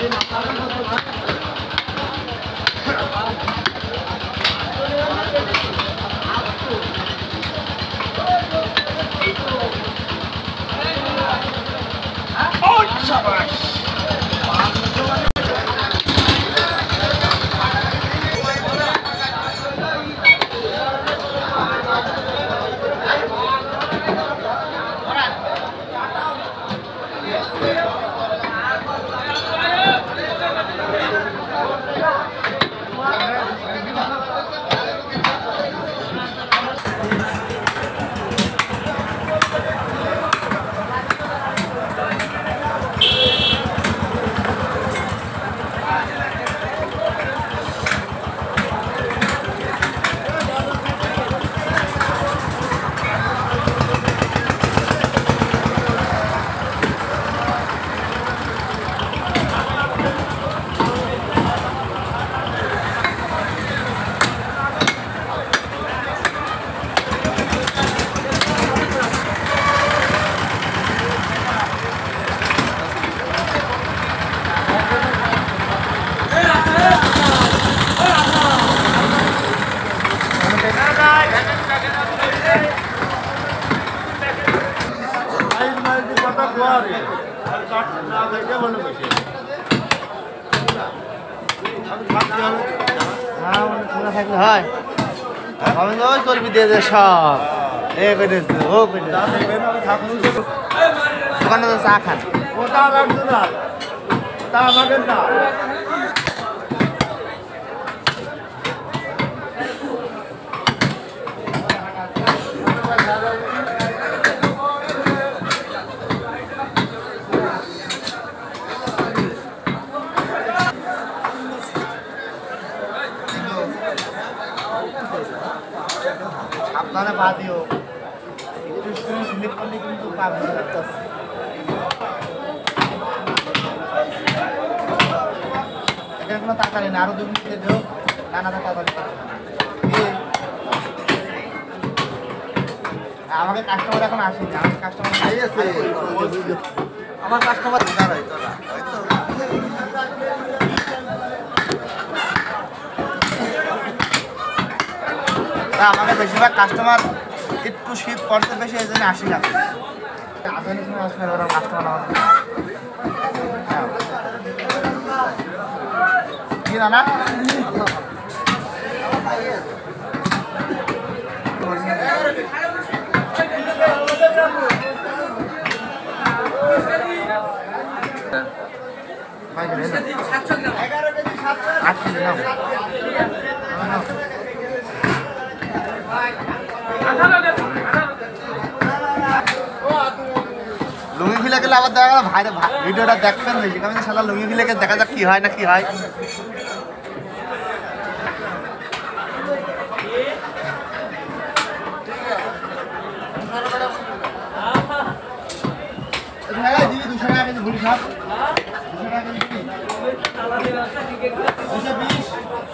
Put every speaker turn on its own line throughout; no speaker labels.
হয় আমি তো চর্বি দিয়ে দে সব দোকানে তো চা খান আপনারা বাদিও স্লিপ করলে কিন্তু পাবেন এখানে কোনো তাড়াতাড়ি না আরো 2 মিনিট দেবো নানা তাড়াতাড়ি আমাকে কাস্টমার এখন আসেনি আমার কাস্টমার আছে আমার কাস্টমার দাঁড়াই তোরা আমাকে বেশিরভাগ কাস্টমার একটু শীত পড়তে বেশি এই জন্য আসি না আধুনিক সময় আসলে ওরা কাস্টমার আমার কি না লুঙ্গি ফিলে গেলে আবার দেখা গেল ভাই ভিডিওটা দেখবেন বেশি আমি তো সালা লুঙ্গি ফিলে দেখা যাক কি হয় না কি হয় দিবি 200 টাকা কেজি ভুড়ি খাপ 200 টাকা কেজি দিবি 220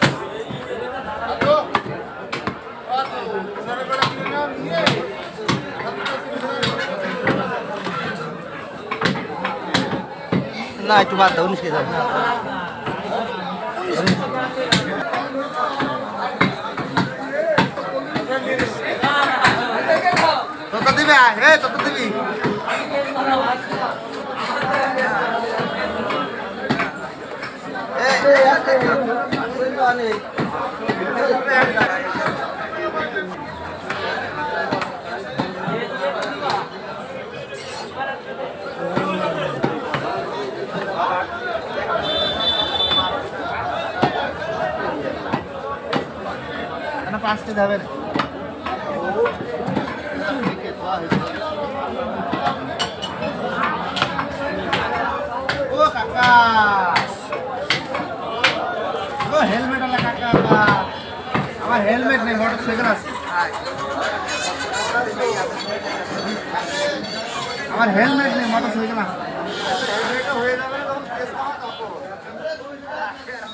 না একটু বাদ দাও 19 কেজি তত দিবি তত দিবি পাঁচটি যাবে ও কাকা ও হেলমেট আলা কাকা আমার হেলমেট নেই মোটরসাইকেল আছে আমার হেলমেট নেই মোটরসাইকেল আছে হয়ে যাবে